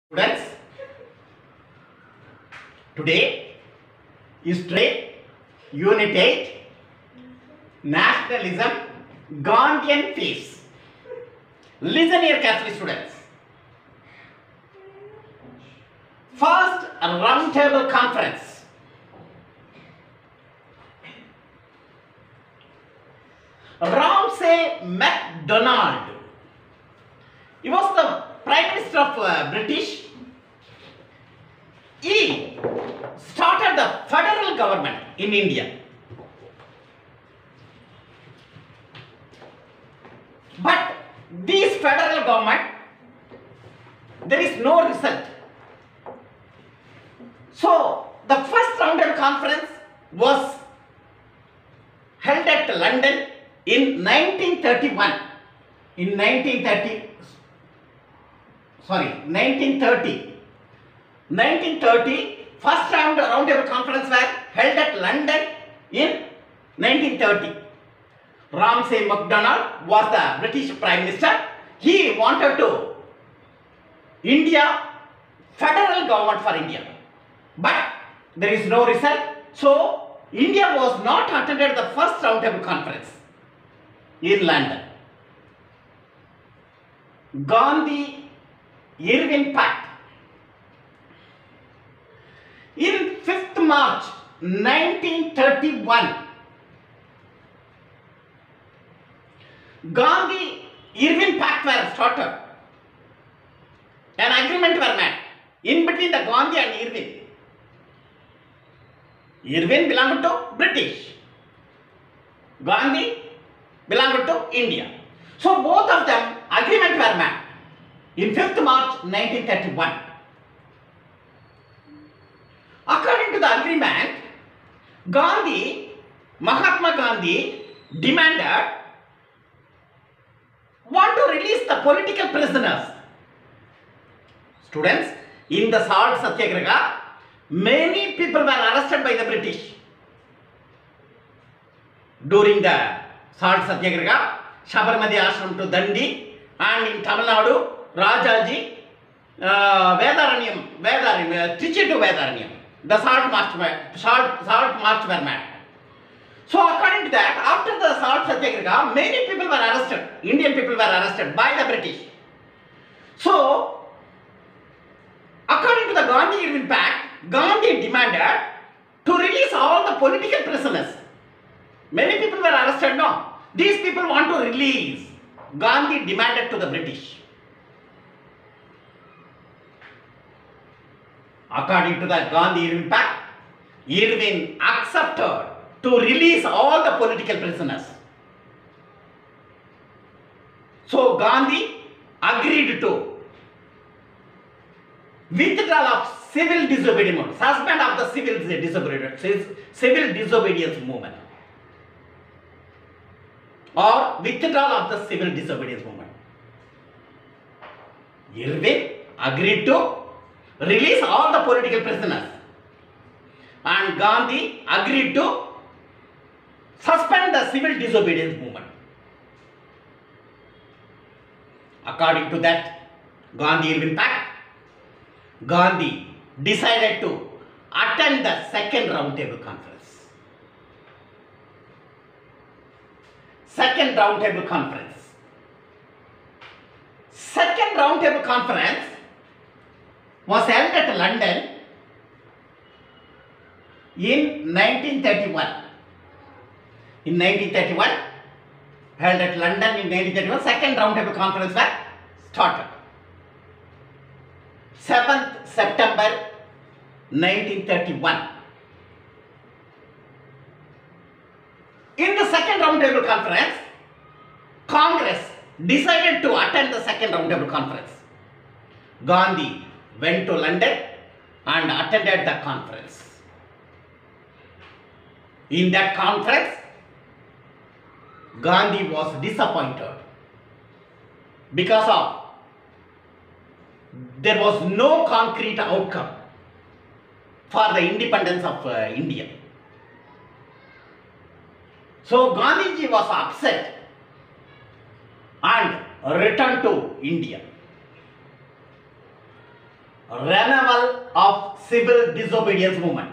Students, today history, unit 8, nationalism, Gandhian phase. Listen here carefully, students. First roundtable conference. Ramsay MacDonald. He was the Prime Minister of British. He started the federal government in India. But this federal government, there is no result. So, the first roundtable conference was held at London in 1931. In 1930, first roundtable conference was held at London in 1930. Ramsay MacDonald was the British Prime Minister. He wanted to India, federal government for India. But there is no result. So, India was not attended the first roundtable conference in London. Gandhi-Irwin Pact. In 5th March 1931, Gandhi-Irwin Pact were started. An agreement were made in between the Gandhi and Irwin. Irwin belonged to British. Gandhi belonged to India. So both of them agreement were made in 5th March 1931. According to the agreement, Mahatma Gandhi demanded want to release the political prisoners. Students, in the Salt Satyagraha, many people were arrested by the British. During the Salt Satyagraha, Sabarmati Ashram to Dandi, and in Tamil Nadu, Rajaji, Vedaranyam, Trichy to Vedaranyam. The salt march were made. So according to that, after the Salt Satyagraha, many people were arrested. Indian people were arrested by the British. So, according to the Gandhi-Irwin Pact, Gandhi demanded to release all the political prisoners. Many people were arrested, no? These people want to release. Gandhi demanded to the British. According to the Gandhi-Irwin Pact, Irwin accepted to release all the political prisoners. So Gandhi agreed to withdrawal of civil disobedience, suspend of the civil disobedience movement, or withdrawal of the civil disobedience movement. Irwin agreed to release all the political prisoners, and Gandhi agreed to suspend the civil disobedience movement. According to that Gandhi-Irwin Pact, Gandhi decided to attend the second roundtable conference. Second roundtable conference was held at London in 1931. In 1931, held at London in 1931, second roundtable conference was started. 7th September 1931. In the second roundtable conference, Congress decided to attend the second roundtable conference. Gandhi went to London and attended the conference. In that conference, Gandhi was disappointed because of there was no concrete outcome for the independence of India. So Gandhiji was upset and returned to India. renewal of civil disobedience movement.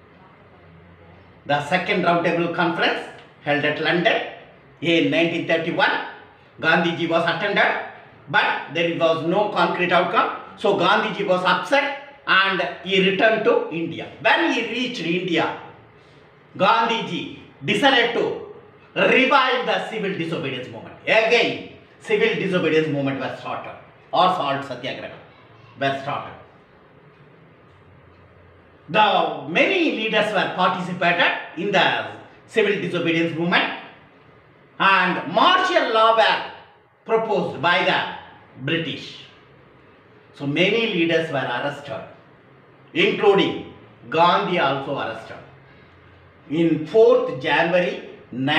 The second roundtable conference held at London in 1931, Gandhiji was attended, but there was no concrete outcome. So Gandhiji was upset and he returned to India. When he reached India, Gandhiji decided to revive the civil disobedience movement. Again, civil disobedience movement was started, or salt satyagraha were started. The many leaders were participated in the civil disobedience movement, and martial law were proposed by the British. So many leaders were arrested, including Gandhi also arrested. In 4th January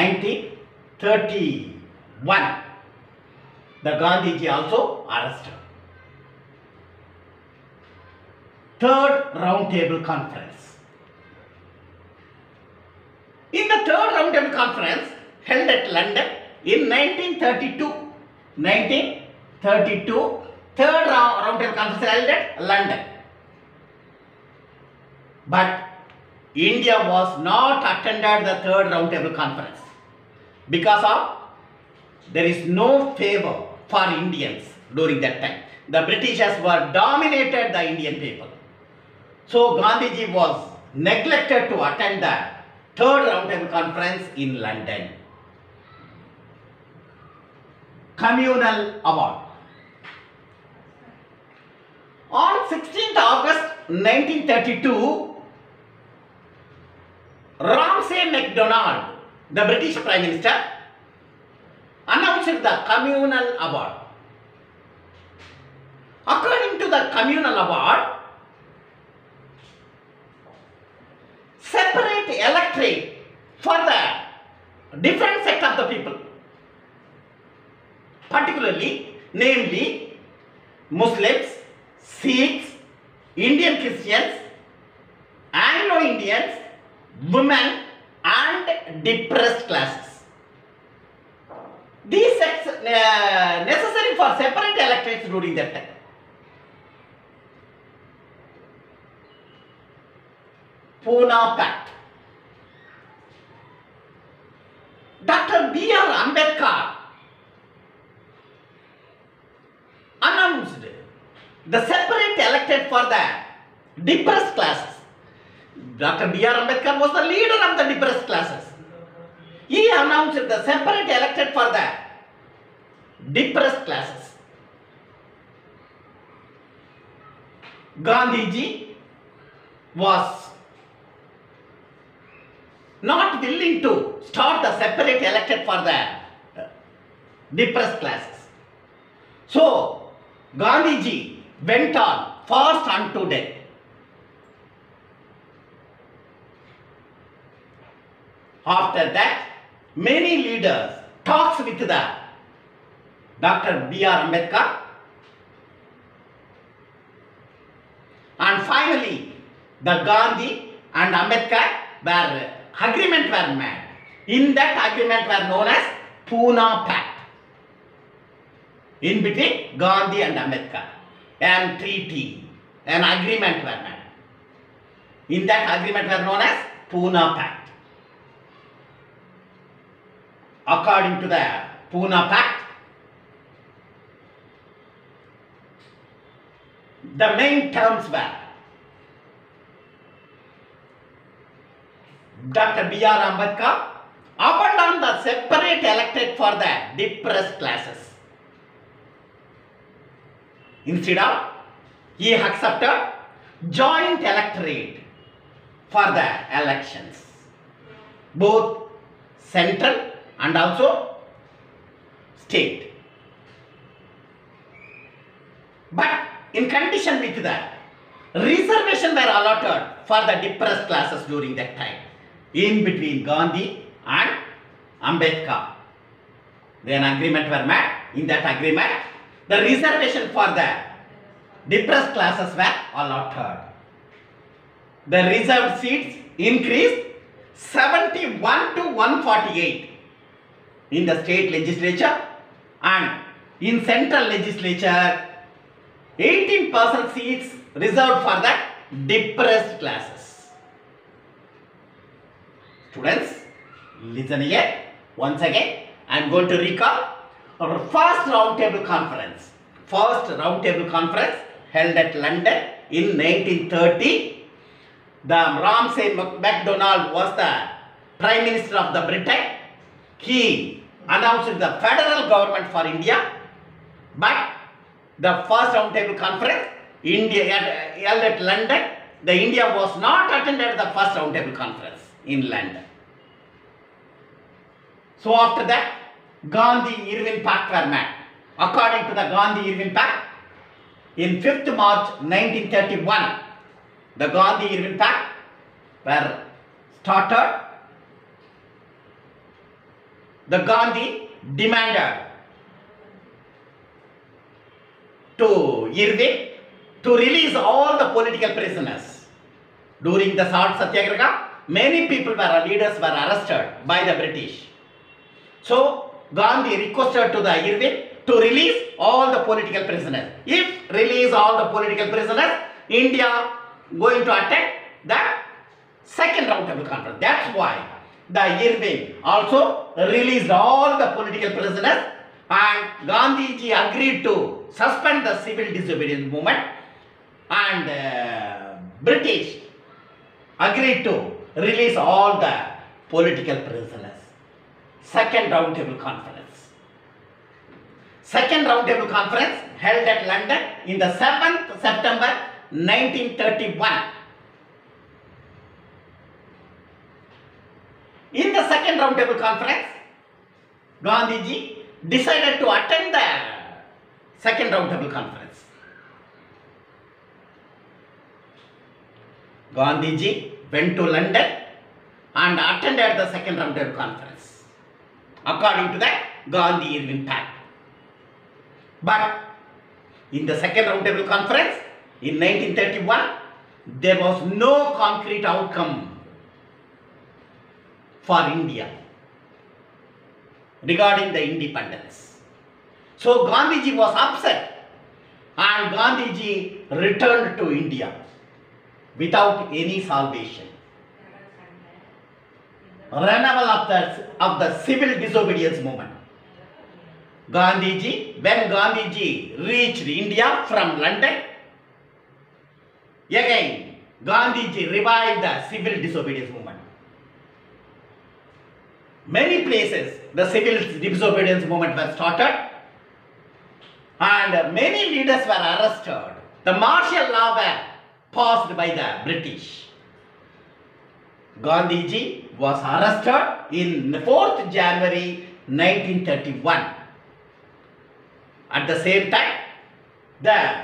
1931, the Gandhiji also arrested. Third Roundtable Conference. In the Third Roundtable Conference held at London in 1932, Third Roundtable Conference held at London. But India was not attended the Third Roundtable Conference because of there is no favor for Indians during that time. The Britishers were dominated the Indian people. So Gandhiji was neglected to attend the Third Roundtable Conference in London. Communal Award. On 16th August 1932, Ramsay MacDonald, the British Prime Minister, announced the Communal Award. According to the Communal Award, separate electorate for the different sect of the people, particularly, namely, Muslims, Sikhs, Indian Christians, Anglo-Indians, women and depressed classes. These sects necessary for separate electorates during that time. Pune Pact. Dr. B.R. Ambedkar announced the separate electorate for the depressed classes. Dr. B.R. Ambedkar was the leader of the depressed classes. He announced the separate electorate for the depressed classes. Gandhiji was not willing to start the separate electorate for the depressed classes. So, Gandhiji went on fast unto death. After that, many leaders talks with the Dr. B.R. Ambedkar, and finally the Gandhi and Ambedkar agreement were made. In that agreement were known as Pune Pact. In between Gandhi and Ambedkar, an treaty, an agreement were made. In that agreement were known as Pune Pact. According to the Pune Pact, the main terms were Dr. B.R. Ambedkar abandoned the separate electorate for the depressed classes. Instead of, he accepted joint electorate for the elections, both central and also state. But in condition with that, reservation were allotted for the depressed classes during that time, in between Gandhi and Ambedkar. Then agreement were made. In that agreement, the reservation for the depressed classes were allotted. The reserved seats increased 71 to 148 in the state legislature, and in central legislature 18% seats reserved for the depressed classes. Students, listen here. Once again, I am going to recall our first roundtable conference. First roundtable conference held at London in 1930. The Ramsay MacDonald was the Prime Minister of the Britain. He announced the federal government for India. But the first roundtable conference held at London, the India was not attended the first roundtable conference in London. So after that, Gandhi-Irwin Pact were met. According to the Gandhi-Irwin Pact, in 5th March 1931, the Gandhi-Irwin Pact were started. The Gandhi demanded to Irwin to release all the political prisoners. During the Salt Satyagraha, many people leaders were arrested by the British. So Gandhi requested to the Irwin to release all the political prisoners. If release all the political prisoners, India going to attend the second roundtable conference. That's why the Irwin also released all the political prisoners, and Gandhiji agreed to suspend the civil disobedience movement, and British agreed to release all the political prisoners. Second roundtable conference. Second roundtable conference held at London in the 7th September 1931. In the second roundtable conference, Gandhiji decided to attend the second roundtable conference. Gandhiji went to London and attended the second roundtable conference according to the Gandhi-Irwin Pact. But in the second roundtable conference in 1931, there was no concrete outcome for India regarding the independence. So Gandhiji was upset, and Gandhiji returned to India without any salvation. Renewal of the civil disobedience movement. When Gandhiji reached India from London, again Gandhiji revived the civil disobedience movement. Many places the civil disobedience movement was started, and many leaders were arrested. The martial law were passed by the British. Gandhiji was arrested in 4th January 1931. At the same time, the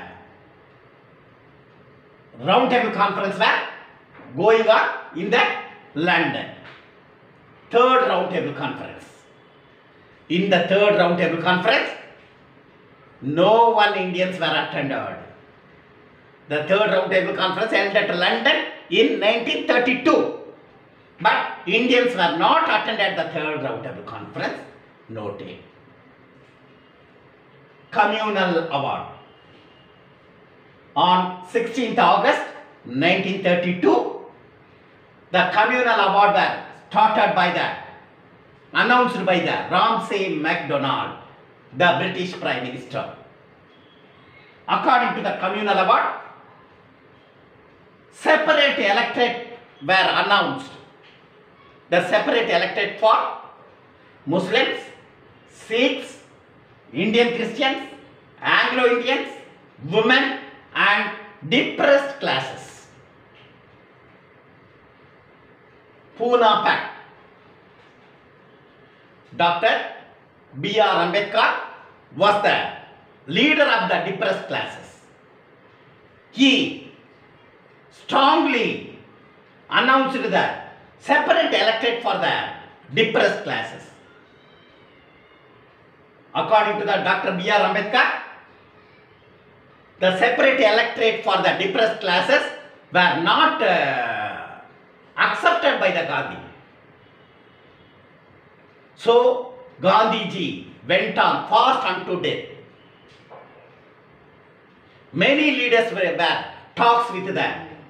roundtable conference were going on in the London. Third roundtable conference. In the third roundtable conference, no one Indians were attended. The third roundtable conference held at London in 1932. But Indians were not attended the third roundtable conference. Noted. Communal Award. On 16th August 1932, the Communal Award were announced by the Ramsay MacDonald, the British Prime Minister. According to the Communal Award, separate electorate were announced. The separate electorate for Muslims, Sikhs, Indian Christians, Anglo-Indians, women and depressed classes. Pune Pact. Dr. B.R. Ambedkar was the leader of the depressed classes. He strongly announced the separate electorate for the depressed classes. According to the Dr. B.R. Ambedkar, the separate electorate for the depressed classes were not accepted by the Gandhi. So Gandhiji went on fast unto death. Many leaders were talks with the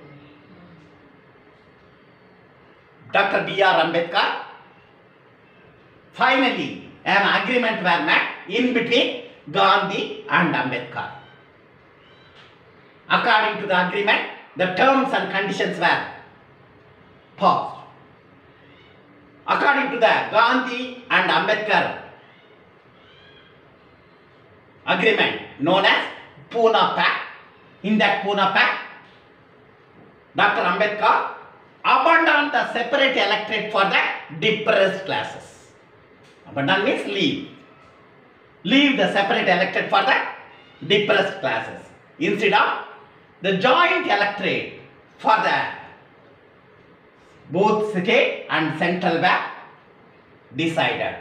Dr. B.R. Ambedkar. Finally, an agreement were met in between Gandhi and Ambedkar. According to the agreement, the terms and conditions were paused. According to the Gandhi and Ambedkar agreement known as Pune Pact, in that Pune Pact, Dr. Ambedkar abandoned the separate electorate for the depressed classes. Abandon means leave. Leave the separate electorate for the depressed classes. Instead of the joint electorate for the both state and central were decided.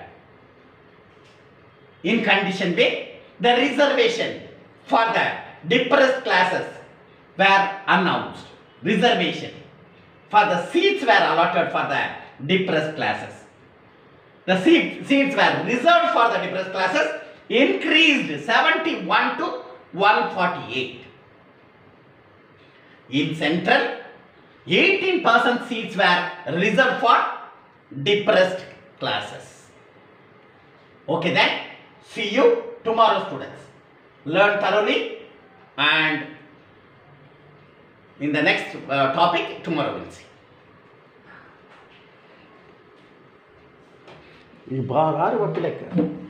In condition with the reservation for the depressed classes were announced. Reservation for the seats were allotted for the depressed classes. The seats were reserved for the depressed classes increased 71 to 148. In central, 18% seats were reserved for depressed classes. Okay then, see you tomorrow, students. Learn thoroughly, and in the next topic tomorrow we'll see. ಈ ಬಾರ್ ಆರು ಗೊತ್ತಿಲ್ಲ